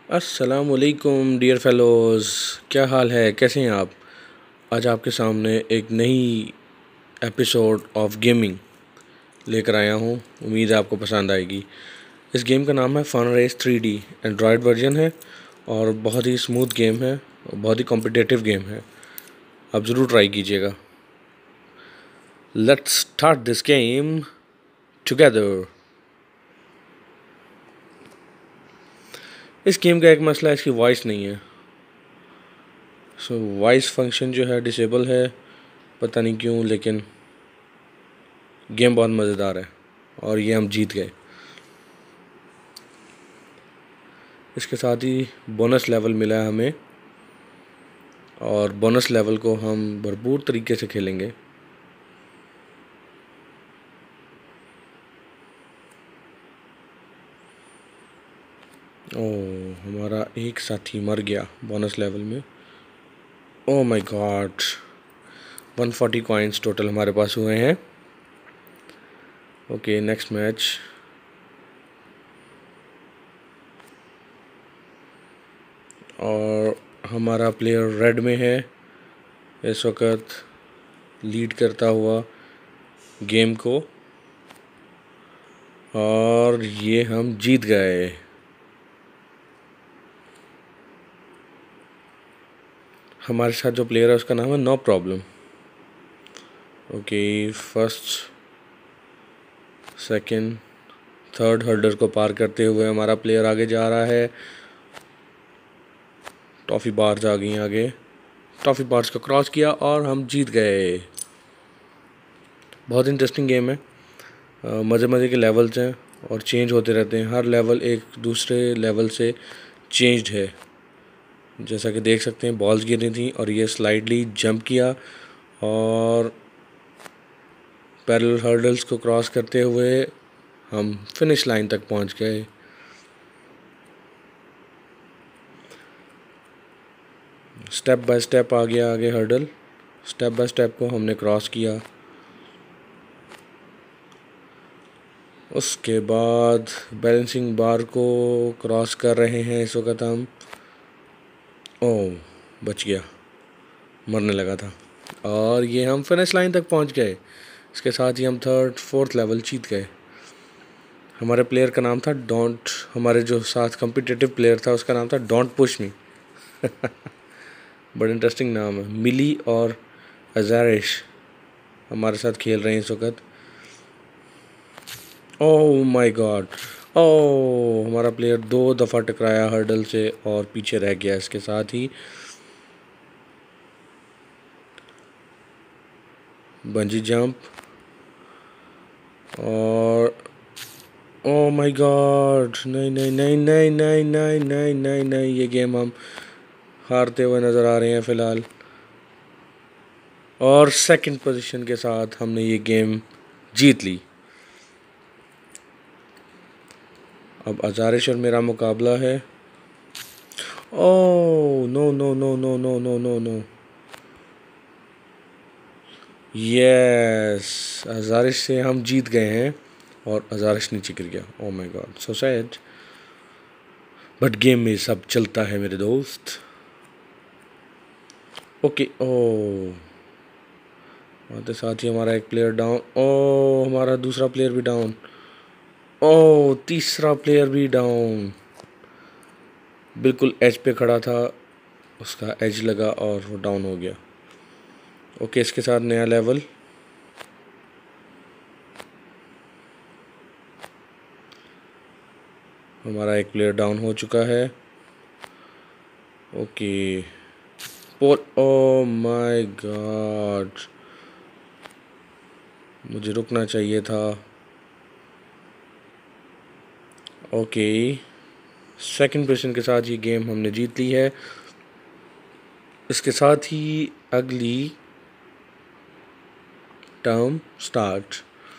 अस्सलाम वालेकुम dear fellows, क्या हाल है, कैसे हैं आप। आज आपके सामने एक नई एपिसोड ऑफ गेमिंग लेकर आया हूँ। उम्मीद है आपको पसंद आएगी। इस गेम का नाम है fun race 3D। Android version है और बहुत ही स्मूथ गेम है और बहुत ही कॉम्पिटिटिव गेम है। आप ज़रूर ट्राई कीजिएगा। Let's start this game together. इस गेम का एक मसला है, इसकी वॉइस नहीं है। वॉइस फंक्शन जो है डिसेबल है, पता नहीं क्यों, लेकिन गेम बहुत मज़ेदार है और ये हम जीत गए। इसके साथ ही बोनस लेवल मिला है हमें और बोनस लेवल को हम भरपूर तरीके से खेलेंगे। ओह, हमारा एक साथी मर गया बोनस लेवल में। Oh my god, 140 coins total हमारे पास हुए हैं। Okay, next match. और हमारा प्लेयर रेड में है इस वक्त, लीड करता हुआ गेम को, और ये हम जीत गए। हमारे साथ जो प्लेयर है उसका नाम है no problem. Okay, first second third hurdle को पार करते हुए हमारा प्लेयर आगे जा रहा है। टॉफ़ी बार्स आ गई आगे, टॉफ़ी बार्स को क्रॉस किया और हम जीत गए। बहुत इंटरेस्टिंग गेम है। मज़े मज़े के लेवल्स हैं और चेंज होते रहते हैं। हर लेवल एक दूसरे लेवल से चेंज्ड है। जैसा कि देख सकते हैं, बॉल्स गिर रही थी और ये स्लाइडली जंप किया और पैरेलल हर्डल्स को क्रॉस करते हुए हम फिनिश लाइन तक पहुंच गए। स्टेप बाय स्टेप आ गया आगे हर्डल, स्टेप बाय स्टेप को हमने क्रॉस किया। उसके बाद बैलेंसिंग बार को क्रॉस कर रहे हैं इस वक्त हम। ओह, बच गया, मरने लगा था। और ये हम फिनिश लाइन तक पहुंच गए। इसके साथ ही हम थर्ड फोर्थ लेवल जीत गए। हमारे प्लेयर का नाम था डोंट, हमारे जो साथ कॉम्पिटिटिव प्लेयर था उसका नाम था डोंट पुश मी। बड़ा इंटरेस्टिंग नाम है। मिली और अजारिश हमारे साथ खेल रहे हैं इस वक्त। ओह माय गॉड, ओह, हमारा प्लेयर 2 दफ़ा टकराया हर्डल से और पीछे रह गया। इसके साथ ही बंजी जंप और ओह माय गॉड, नहीं नहीं नहीं नहीं नहीं नहीं नहीं नहीं नहीं, ये गेम हम हारते हुए नज़र आ रहे हैं फ़िलहाल। और सेकंड पोजीशन के साथ हमने ये गेम जीत ली। अब अजारिश और मेरा मुकाबला है। Oh no no no no no no no no, yes, अजारिश से हम जीत गए हैं और अजारिश नीचे गिर गया। Oh my god, so sad, but game में सब चलता है मेरे दोस्त। ओके, ओह, आते साथ ही हमारा एक प्लेयर डाउन। ओह, हमारा दूसरा प्लेयर भी डाउन। ओह, तीसरा प्लेयर भी डाउन। बिल्कुल एज पे खड़ा था, उसका एज लगा और वो डाउन हो गया। ओके, इसके साथ नया लेवल। हमारा एक प्लेयर डाउन हो चुका है। Okay, pole, oh my god, मुझे रुकना चाहिए था। ओके, सेकंड पोजीशन के साथ ये गेम हमने जीत ली है। इसके साथ ही अगली term start.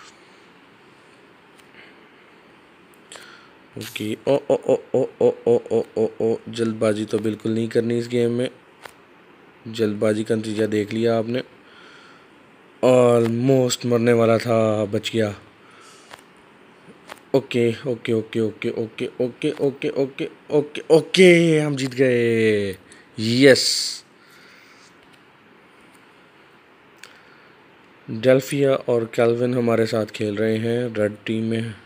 Okay, oh oh oh oh oh oh oh oh oh, जल्दबाजी तो बिल्कुल नहीं करनी इस गेम में। जल्दबाजी का नतीजा देख लिया आपने। ऑलमोस्ट मरने वाला था, बच गया। Okay okay okay okay okay okay okay okay okay okay, हम जीत गए। यस। डेल्फिया और कैल्विन हमारे साथ खेल रहे हैं रेड टीम में।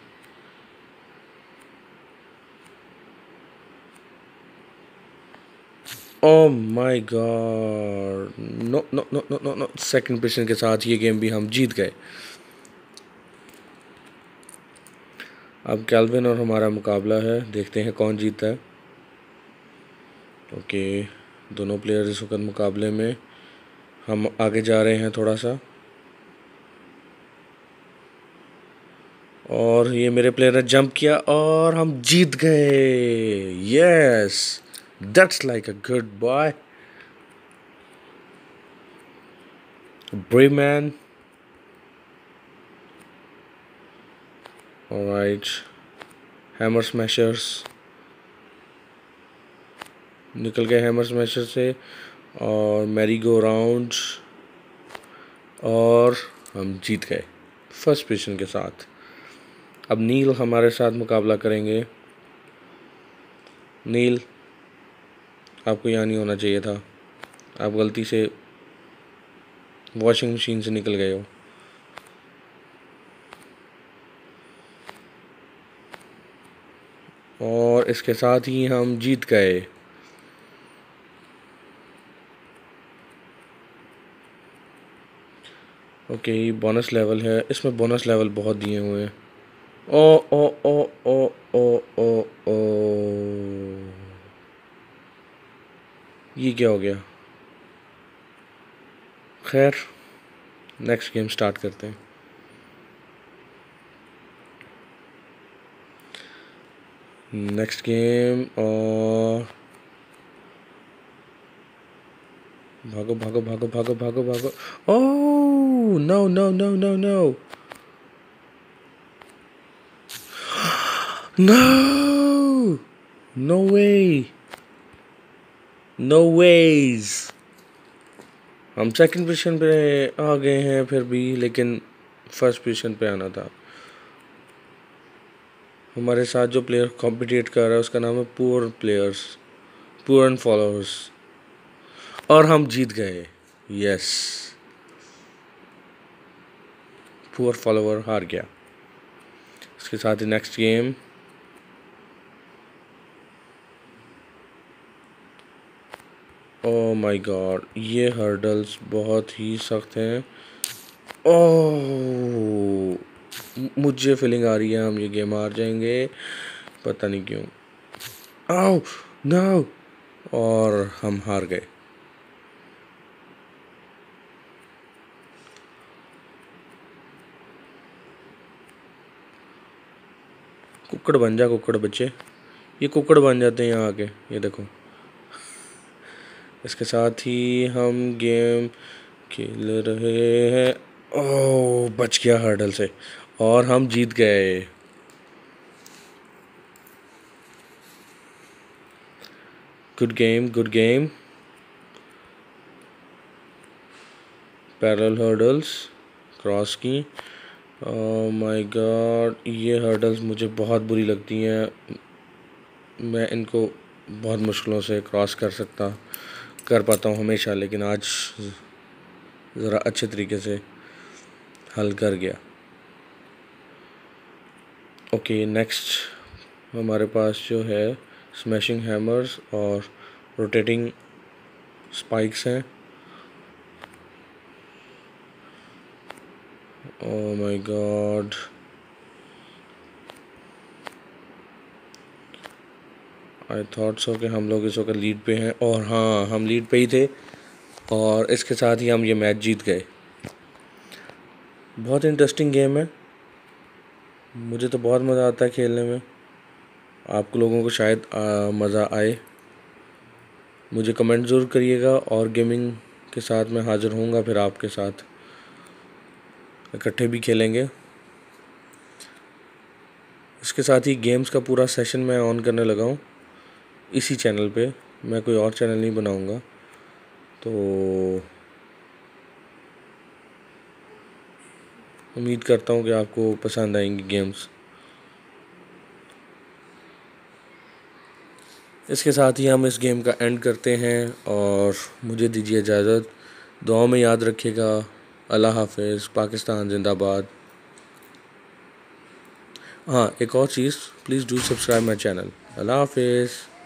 Oh my god, no no no no no no, second position के साथ ये गेम भी हम जीत गए। अब कैल्विन और हमारा मुकाबला है, देखते हैं कौन जीतता है। ओके, दोनों प्लेयर इस वक्त मुकाबले में। हम आगे जा रहे हैं थोड़ा सा, और ये मेरे प्लेयर ने जंप किया और हम जीत गए। Yes, that's like a good boy, brave man. Alright, hammer smashers निकल गए हैमर स्मैशर से, और मैरी गो राउंड, और हम जीत गए फर्स्ट पोजीशन के साथ। अब नील हमारे साथ मुकाबला करेंगे। नील, आपको यहाँ नहीं होना चाहिए था, आप गलती से वॉशिंग मशीन से निकल गए हो। और इसके साथ ही हम जीत गए। ओके, बोनस लेवल है, इसमें बोनस लेवल बहुत दिए हुए हैं। ओ oh oh oh oh oh ओ, ये क्या हो गया? खैर, नेक्स्ट गेम स्टार्ट करते हैं। नेक्स्ट गेम, और भागो भागो भागो भागो भागो भागो। Oh no no no no no no, no way, no ways. हम सेकंड पोजीशन पे आ गए हैं फिर भी, लेकिन फर्स्ट पोजीशन पे आना था। हमारे साथ जो प्लेयर कॉम्पिटिट कर रहा है उसका नाम है poor players, poor and followers, और हम जीत गए। यस, पुअर फॉलोअर हार गया। इसके साथ ही next game. Oh my god, ये हर्डल्स बहुत ही सख्त हैं। ओह, मुझे फीलिंग आ रही है हम ये गेम हार जाएंगे, पता नहीं क्यों। आओ नो, और हम हार गए। कुक्कड़ बन जा, कुक्कड़ बच्चे, ये कुक्कड़ बन जाते हैं यहाँ आके, ये देखो। इसके साथ ही हम गेम खेल रहे हैं। ओह, बच गया हर्डल से, और हम जीत गए। Good game, good game. Parallel hurdles cross की। ओह माय गॉड, ये हर्डल्स मुझे बहुत बुरी लगती हैं। मैं इनको बहुत मुश्किलों से क्रॉस कर पाता हूँ हमेशा, लेकिन आज ज़रा अच्छे तरीके से हल कर गया। ओके, नेक्स्ट हमारे पास जो है स्मैशिंग हैमर्स और रोटेटिंग स्पाइक्स हैं। Oh my god, I thought so कि हम लोग इस वक्त लीड पे हैं, और हाँ, हम लीड पे ही थे, और इसके साथ ही हम ये मैच जीत गए। बहुत इंटरेस्टिंग गेम है, मुझे तो बहुत मज़ा आता है खेलने में। आप लोगों को शायद मज़ा आए। मुझे कमेंट ज़रूर करिएगा, और गेमिंग के साथ मैं हाज़िर होऊंगा, फिर आपके साथ इकट्ठे भी खेलेंगे। इसके साथ ही गेम्स का पूरा सेशन मैं ऑन करने लगा हूँ इसी चैनल पे, मैं कोई और चैनल नहीं बनाऊंगा। तो उम्मीद करता हूँ कि आपको पसंद आएंगी गेम्स। इसके साथ ही हम इस गेम का एंड करते हैं और मुझे दीजिए इजाज़त। दुआ में याद रखिएगा। अल्लाह हाफ़िज़। पाकिस्तान जिंदाबाद। हाँ, एक और चीज़, please do subscribe my channel. अल्लाह हाफ़िज़।